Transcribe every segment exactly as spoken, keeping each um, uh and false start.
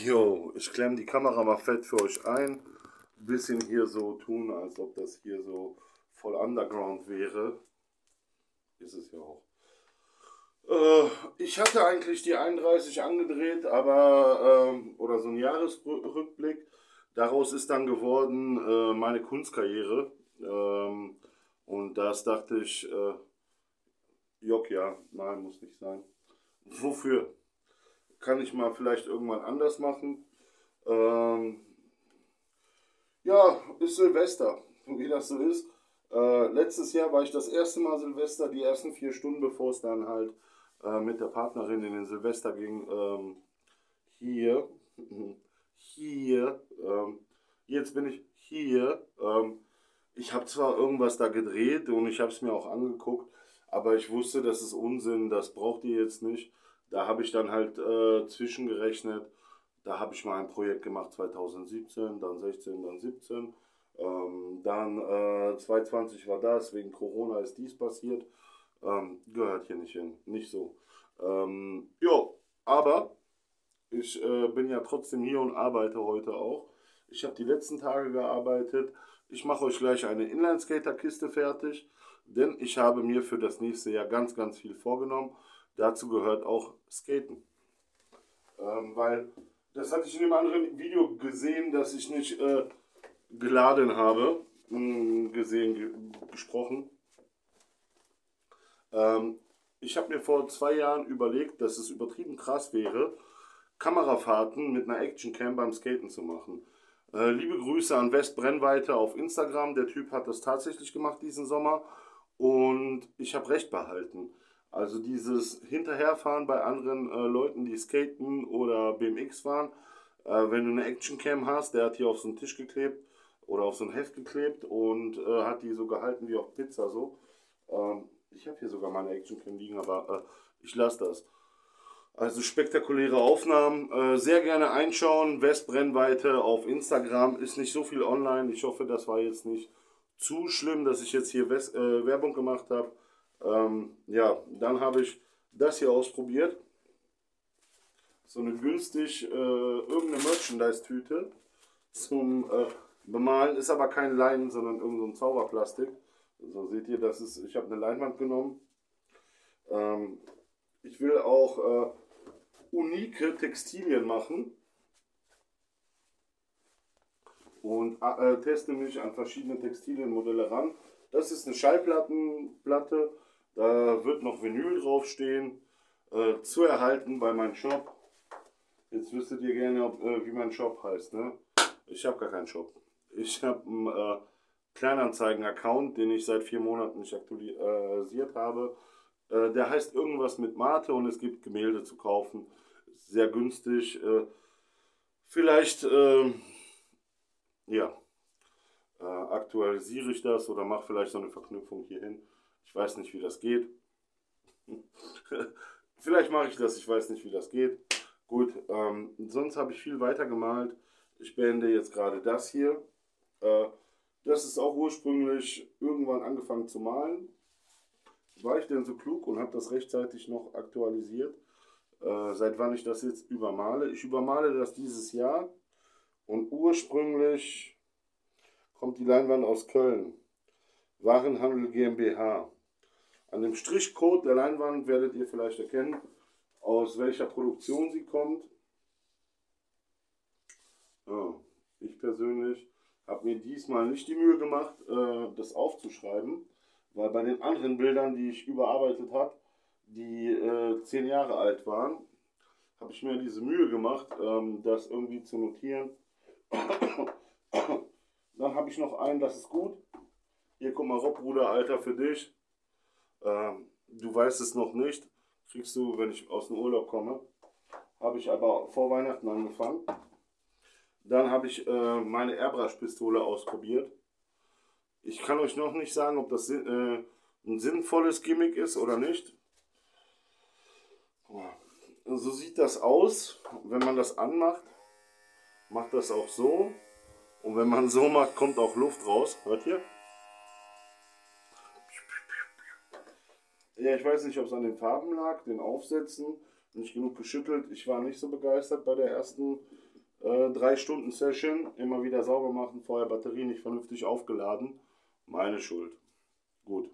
Jo, ich klemme die Kamera mal fett für euch ein. Bisschen hier so tun, als ob das hier so voll Underground wäre. Ist es ja auch. Äh, ich hatte eigentlich die einunddreißig angedreht, aber, ähm, oder so ein Jahresrückblick. Daraus ist dann geworden äh, meine Kunstkarriere. Ähm, und das dachte ich, äh, Jock, ja, nein, muss nicht sein. Wofür? Kann ich mal vielleicht irgendwann anders machen. Ähm, ja, ist Silvester, wie das so ist. Äh, letztes Jahr war ich das erste Mal Silvester, die ersten vier Stunden, bevor es dann halt äh, mit der Partnerin in den Silvester ging. Ähm, hier, hier, ähm, jetzt bin ich hier. Ähm, ich habe zwar irgendwas da gedreht und ich habe es mir auch angeguckt, aber ich wusste, das ist Unsinn, das braucht ihr jetzt nicht. Da habe ich dann halt äh, zwischengerechnet. Da habe ich mal ein Projekt gemacht zweitausendsiebzehn, dann sechzehn, dann siebzehn. Ähm, dann äh, zwanzig zwanzig war das, wegen Corona ist dies passiert. Ähm, gehört hier nicht hin, nicht so. Ähm, jo, aber ich äh, bin ja trotzdem hier und arbeite heute auch. Ich habe die letzten Tage gearbeitet. Ich mache euch gleich eine Inlineskater-Kiste fertig, denn ich habe mir für das nächste Jahr ganz, ganz viel vorgenommen. Dazu gehört auch Skaten. Ähm, weil, das hatte ich in einem anderen Video gesehen, das ich nicht äh, geladen habe, mh, gesehen, ge gesprochen. Ähm, ich habe mir vor zwei Jahren überlegt, dass es übertrieben krass wäre, Kamerafahrten mit einer Actioncam beim Skaten zu machen. Äh, liebe Grüße an West Brennweite auf Instagram. Der Typ hat das tatsächlich gemacht diesen Sommer und ich habe recht behalten. Also dieses Hinterherfahren bei anderen äh, Leuten, die skaten oder B M X fahren. Äh, wenn du eine Actioncam hast, der hat hier auf so einen Tisch geklebt oder auf so ein Heft geklebt und äh, hat die so gehalten wie auf Pizza so. Ähm, ich habe hier sogar meine Actioncam liegen, aber äh, ich lasse das. Also spektakuläre Aufnahmen. Äh, sehr gerne einschauen. Westbrennweite auf Instagram. Ist nicht so viel online. Ich hoffe, das war jetzt nicht zu schlimm, dass ich jetzt hier West, äh, Werbung gemacht habe. Ähm, ja, dann habe ich das hier ausprobiert. So eine günstig äh, irgendeine Merchandise-Tüte zum äh, Bemalen. Ist aber kein Leinen, sondern irgendein so ein Zauberplastik. So seht ihr, das ist. Ich habe eine Leinwand genommen. Ähm, ich will auch äh, unique Textilien machen und äh, teste mich an verschiedene Textilienmodelle ran. Das ist eine Schallplattenplatte, da wird noch Vinyl draufstehen, äh, zu erhalten bei meinem Shop. Jetzt wüsstet ihr gerne, ob, äh, wie mein Shop heißt. Ne? Ich habe gar keinen Shop. Ich habe einen äh, Kleinanzeigen-Account, den ich seit vier Monaten nicht aktualisiert habe. Äh, der heißt irgendwas mit Mate und es gibt Gemälde zu kaufen. Sehr günstig. Äh, vielleicht, äh, ja, äh, aktualisiere ich das oder mache vielleicht so eine Verknüpfung hierhin. Ich weiß nicht, wie das geht. Vielleicht mache ich das, ich weiß nicht, wie das geht. Gut, ähm, sonst habe ich viel weiter gemalt. Ich beende jetzt gerade das hier. Äh, das ist auch ursprünglich irgendwann angefangen zu malen. War ich denn so klug und habe das rechtzeitig noch aktualisiert? Äh, seit wann ich das jetzt übermale? Ich übermale das dieses Jahr und ursprünglich kommt die Leinwand aus Köln. Warenhandel GmbH. An dem Strichcode der Leinwand werdet ihr vielleicht erkennen, aus welcher Produktion sie kommt. Ja, ich persönlich habe mir diesmal nicht die Mühe gemacht, äh, das aufzuschreiben, weil bei den anderen Bildern, die ich überarbeitet habe, die äh, zehn Jahre alt waren, habe ich mir diese Mühe gemacht, ähm, das irgendwie zu notieren. Dann habe ich noch einen, das ist gut. Hier, guck mal, Rob, Bruder, Alter, für dich. Ähm, du weißt es noch nicht. Kriegst du, wenn ich aus dem Urlaub komme. Habe ich aber vor Weihnachten angefangen. Dann habe ich äh, meine Airbrush-Pistole ausprobiert. Ich kann euch noch nicht sagen, ob das äh, ein sinnvolles Gimmick ist oder nicht. So sieht das aus, wenn man das anmacht. Macht das auch so. Und wenn man so macht, kommt auch Luft raus. Hört ihr? Ja, ich weiß nicht, ob es an den Farben lag, den Aufsätzen. Nicht genug geschüttelt. Ich war nicht so begeistert bei der ersten Äh, drei Stunden Session, immer wieder sauber machen, vorher Batterie nicht vernünftig aufgeladen. Meine Schuld. Gut.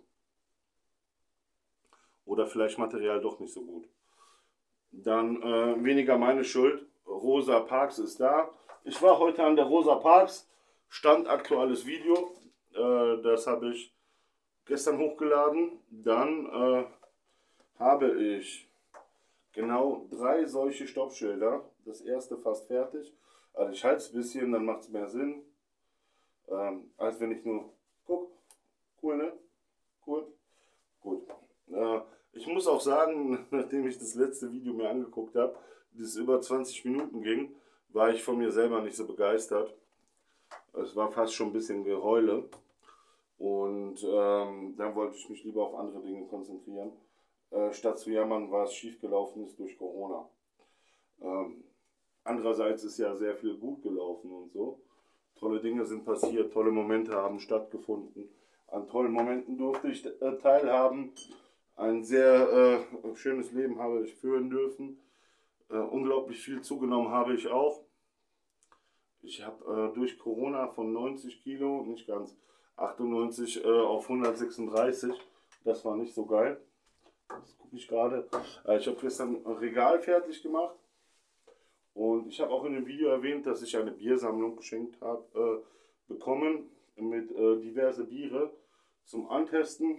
Oder vielleicht Material doch nicht so gut. Dann äh, weniger meine Schuld. Rosa Parks ist da. Ich war heute an der Rosa Parks. Stand aktuelles Video. Äh, das habe ich gestern hochgeladen. Dann äh, habe ich genau drei solche Stoppschilder. Das erste fast fertig. Also ich halte es ein bisschen, dann macht es mehr Sinn. Ähm, als wenn ich nur... Guck, cool, ne? Cool. Gut. Äh, ich muss auch sagen, nachdem ich das letzte Video mir angeguckt habe, das über zwanzig Minuten ging, war ich von mir selber nicht so begeistert. Es war fast schon ein bisschen Geheule. Und ähm, dann wollte ich mich lieber auf andere Dinge konzentrieren, äh, statt zu jammern, was schiefgelaufen ist durch Corona. Ähm, andererseits ist ja sehr viel gut gelaufen und so. Tolle Dinge sind passiert, tolle Momente haben stattgefunden. An tollen Momenten durfte ich äh, teilhaben. Ein sehr äh, schönes Leben habe ich führen dürfen. Äh, unglaublich viel zugenommen habe ich auch. Ich habe äh, durch Corona von neunzig Kilo, nicht ganz, achtundneunzig äh, auf hundertsechsunddreißig. Das war nicht so geil. Das gucke ich gerade. Äh, ich habe gestern ein Regal fertig gemacht. Und ich habe auch in dem Video erwähnt, dass ich eine Biersammlung geschenkt habe, äh, bekommen mit äh, diverse Biere zum Antesten.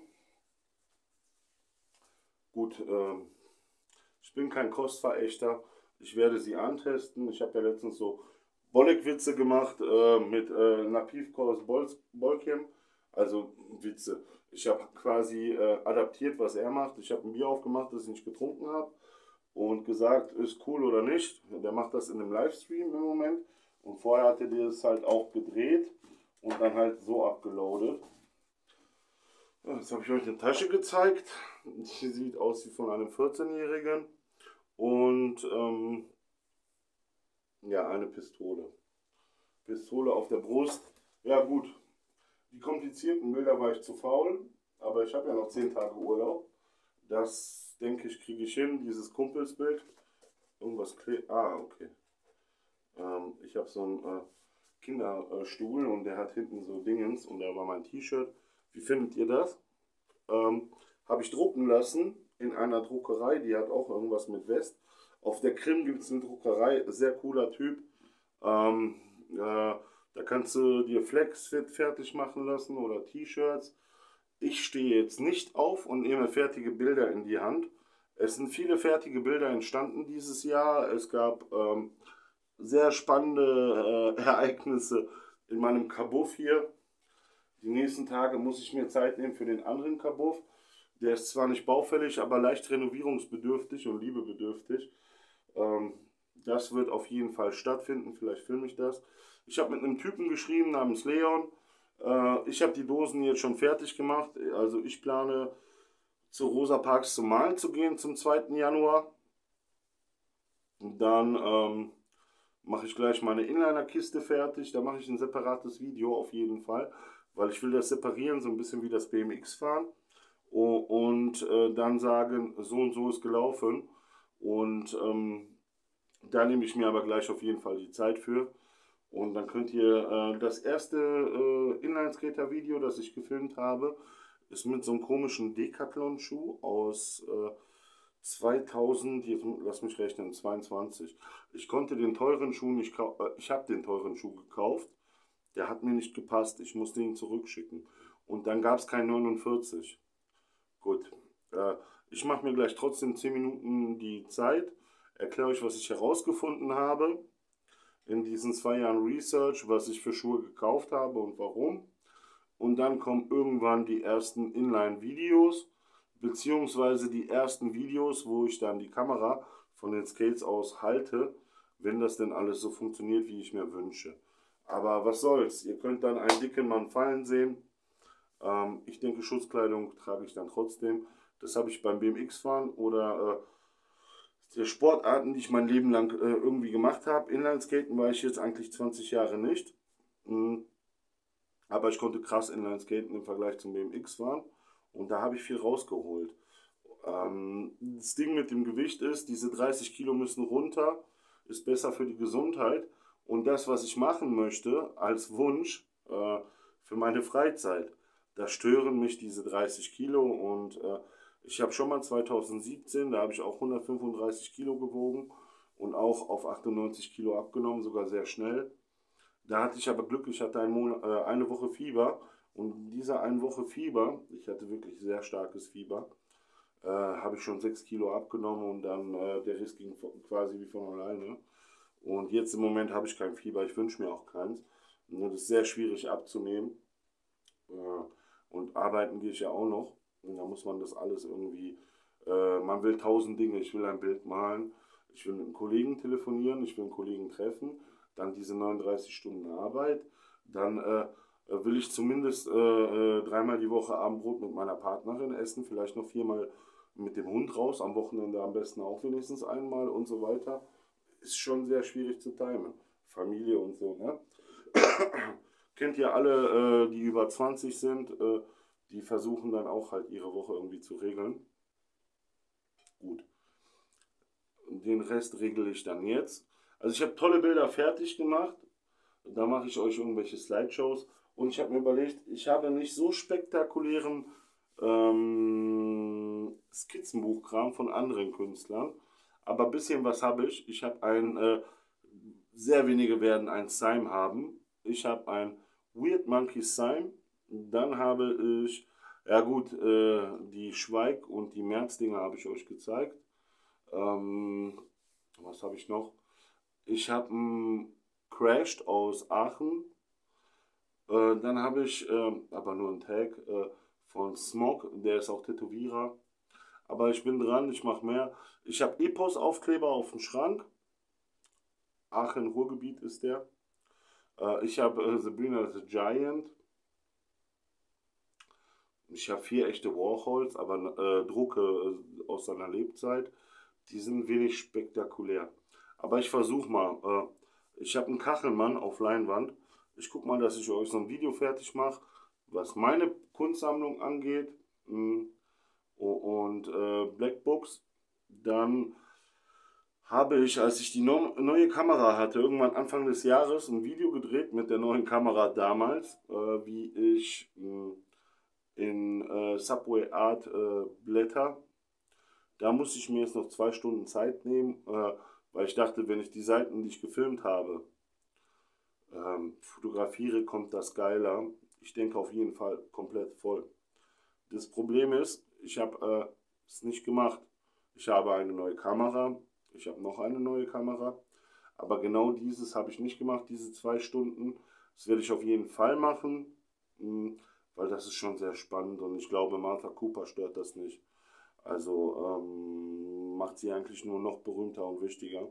Gut, äh, ich bin kein Kostverächter. Ich werde sie antesten. Ich habe ja letztens so Bolek-Witze gemacht äh, mit äh, Napivkos Bolkiem. Also Witze. Ich habe quasi äh, adaptiert, was er macht. Ich habe ein Bier aufgemacht, das ich nicht getrunken habe. Und gesagt, ist cool oder nicht. Der macht das in einem Livestream im Moment. Und vorher hatte der es halt auch gedreht und dann halt so abgeloadet. Ja, jetzt habe ich euch eine Tasche gezeigt. Die sieht aus wie von einem vierzehnjährigen. Und ähm, ja, eine Pistole. Pistole auf der Brust. Ja gut, die komplizierten Bilder war ich zu faul. Aber ich habe ja noch zehn Tage Urlaub. Das, denke ich, kriege ich hin, dieses Kumpelsbild. Irgendwas klebt. Ah, okay. Ähm, ich habe so einen äh, Kinderstuhl und der hat hinten so Dingens und da war mein T-Shirt. Wie findet ihr das? Ähm, habe ich drucken lassen in einer Druckerei, die hat auch irgendwas mit West. Auf der Krim gibt es eine Druckerei, sehr cooler Typ. Ähm, äh, da kannst du dir Flex fertig machen lassen oder T-Shirts. Ich stehe jetzt nicht auf und nehme fertige Bilder in die Hand. Es sind viele fertige Bilder entstanden dieses Jahr. Es gab ähm, sehr spannende äh, Ereignisse in meinem Kabuff hier. Die nächsten Tage muss ich mir Zeit nehmen für den anderen Kabuff. Der ist zwar nicht baufällig, aber leicht renovierungsbedürftig und liebebedürftig. Ähm, das wird auf jeden Fall stattfinden. Vielleicht filme ich das. Ich habe mit einem Typen geschrieben namens Leon. Ich habe die Dosen jetzt schon fertig gemacht, also ich plane zu Rosa Parks zum Malen zu gehen zum zweiten Januar. Und dann ähm, mache ich gleich meine Inliner-Kiste fertig, da mache ich ein separates Video auf jeden Fall, weil ich will das separieren, so ein bisschen wie das B M X fahren und äh, dann sagen, so und so ist gelaufen und ähm, da nehme ich mir aber gleich auf jeden Fall die Zeit für. Und dann könnt ihr äh, das erste äh, Inline-Skater-Video, das ich gefilmt habe, ist mit so einem komischen Decathlon-Schuh aus äh, zweitausend, jetzt lass mich rechnen, zweiundzwanzig. Ich konnte den teuren Schuh nicht kaufen, äh, ich habe den teuren Schuh gekauft, der hat mir nicht gepasst, ich musste ihn zurückschicken. Und dann gab es kein neunundvierzig. Gut, äh, ich mache mir gleich trotzdem zehn Minuten die Zeit, erkläre euch, was ich herausgefunden habe in diesen zwei Jahren Research, was ich für Schuhe gekauft habe und warum. Und dann kommen irgendwann die ersten Inline-Videos, beziehungsweise die ersten Videos, wo ich dann die Kamera von den Skates aus halte, wenn das denn alles so funktioniert, wie ich mir wünsche. Aber was soll's, ihr könnt dann einen dicken Mann fallen sehen. Ähm, ich denke, Schutzkleidung trage ich dann trotzdem. Das habe ich beim B M X-Fahren oder äh, der Sportarten, die ich mein Leben lang äh, irgendwie gemacht habe. Inlineskaten war ich jetzt eigentlich zwanzig Jahre nicht. Mhm. Aber ich konnte krass Inlineskaten im Vergleich zum B M X fahren. Und da habe ich viel rausgeholt. Ähm, das Ding mit dem Gewicht ist, diese dreißig Kilo müssen runter. Ist besser für die Gesundheit. und das, was ich machen möchte, als Wunsch äh, für meine Freizeit. Da stören mich diese dreißig Kilo und äh, ich habe schon mal zweitausendsiebzehn, da habe ich auch hundertfünfunddreißig Kilo gewogen und auch auf achtundneunzig Kilo abgenommen, sogar sehr schnell. Da hatte ich aber Glück, ich hatte einen Monat, äh, eine Woche Fieber und in dieser eine Woche Fieber, ich hatte wirklich sehr starkes Fieber, äh, habe ich schon sechs Kilo abgenommen und dann äh, der Rest ging quasi wie von alleine. Und jetzt im Moment habe ich kein Fieber, ich wünsche mir auch keins. Nur das ist sehr schwierig abzunehmen. Äh, und arbeiten gehe ich ja auch noch. Und da muss man das alles irgendwie, äh, man will tausend Dinge. Ich will ein Bild malen, ich will mit einem Kollegen telefonieren, ich will einen Kollegen treffen, dann diese neununddreißig Stunden Arbeit, dann äh, will ich zumindest äh, äh, dreimal die Woche Abendbrot mit meiner Partnerin essen, vielleicht noch viermal mit dem Hund raus, am Wochenende am besten auch wenigstens einmal und so weiter. Ist schon sehr schwierig zu timen. Familie und so, ne? Kennt ihr alle, äh, die über zwanzig sind, äh, die versuchen dann auch halt ihre Woche irgendwie zu regeln. Gut. Den Rest regle ich dann jetzt. Also ich habe tolle Bilder fertig gemacht. Da mache ich euch irgendwelche Slideshows. Und ich habe mir überlegt, ich habe nicht so spektakulären ähm, Skizzenbuchkram von anderen Künstlern. Aber ein bisschen was habe ich. Ich habe ein, äh, sehr wenige werden ein Slime haben. Ich habe ein Weird Monkey Slime. Dann habe ich, ja gut, äh, die Schweig- und die März-Dinger habe ich euch gezeigt. Ähm, was habe ich noch? Ich habe einen Crashed aus Aachen. Äh, dann habe ich, äh, aber nur einen Tag, äh, von Smog, der ist auch Tätowierer. Aber ich bin dran, ich mache mehr. Ich habe Epos-Aufkleber auf dem Schrank. Aachen-Ruhrgebiet ist der. Äh, ich habe äh, Sabrina the Giant. Ich habe vier echte Warhols, aber äh, Drucke äh, aus seiner Lebzeit. Die sind wenig spektakulär. Aber ich versuche mal. Äh, ich habe einen Kachelmann auf Leinwand. Ich gucke mal, dass ich euch so ein Video fertig mache, was meine Kunstsammlung angeht. Mh, und äh, Blackbooks. Dann habe ich, als ich die no neue Kamera hatte, irgendwann Anfang des Jahres ein Video gedreht mit der neuen Kamera damals, äh, wie ich mh, in äh, Subway Art äh, blätter. Da musste ich mir jetzt noch zwei Stunden Zeit nehmen, äh, weil ich dachte, wenn ich die Seiten, die ich gefilmt habe, ähm, fotografiere, kommt das geiler. Ich denke auf jeden Fall komplett voll. Das Problem ist, ich habe äh, es nicht gemacht. Ich habe eine neue Kamera, ich habe noch eine neue Kamera, aber genau dieses habe ich nicht gemacht, diese zwei Stunden. Das werde ich auf jeden Fall machen, mh, weil das ist schon sehr spannend und ich glaube, Martha Cooper stört das nicht. Also ähm, macht sie eigentlich nur noch berühmter und wichtiger.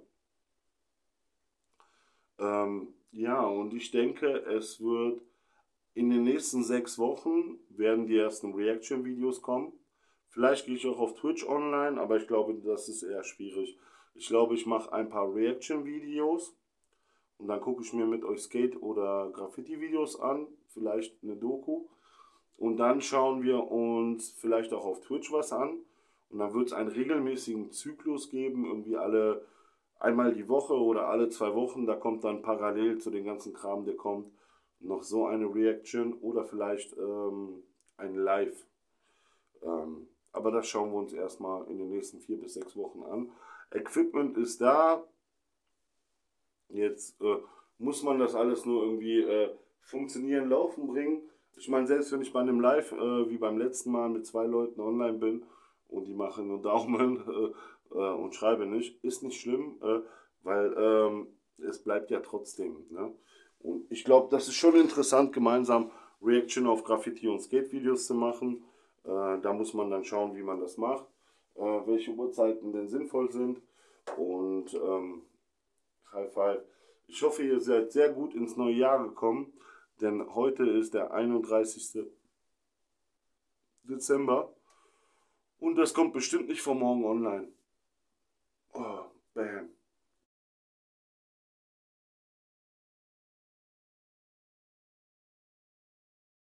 Ähm, ja, und ich denke, es wird in den nächsten sechs Wochen werden die ersten Reaction-Videos kommen. Vielleicht gehe ich auch auf Twitch online, aber ich glaube, das ist eher schwierig. Ich glaube, ich mache ein paar Reaction-Videos und dann gucke ich mir mit euch Skate- oder Graffiti-Videos an, vielleicht eine Doku. Und dann schauen wir uns vielleicht auch auf Twitch was an. Und dann wird es einen regelmäßigen Zyklus geben, irgendwie alle einmal die Woche oder alle zwei Wochen. Da kommt dann parallel zu dem ganzen Kram, der kommt, noch so eine Reaction oder vielleicht ähm, ein Live. Ähm, aber das schauen wir uns erstmal in den nächsten vier bis sechs Wochen an. Equipment ist da. Jetzt äh, muss man das alles nur irgendwie äh, funktionieren, laufen bringen. Ich meine, selbst wenn ich bei einem Live äh, wie beim letzten Mal mit zwei Leuten online bin und die machen nur Daumen äh, äh, und schreibe nicht, ist nicht schlimm, äh, weil ähm, es bleibt ja trotzdem. Ne? Und ich glaube, das ist schon interessant, gemeinsam Reaction auf Graffiti- und Skate-Videos zu machen. Äh, da muss man dann schauen, wie man das macht, äh, welche Uhrzeiten denn sinnvoll sind. Und ähm, High Five. Ich hoffe, ihr seid sehr gut ins neue Jahr gekommen, denn heute ist der einunddreißigste Dezember und das kommt bestimmt nicht von morgen online. Oh, bam.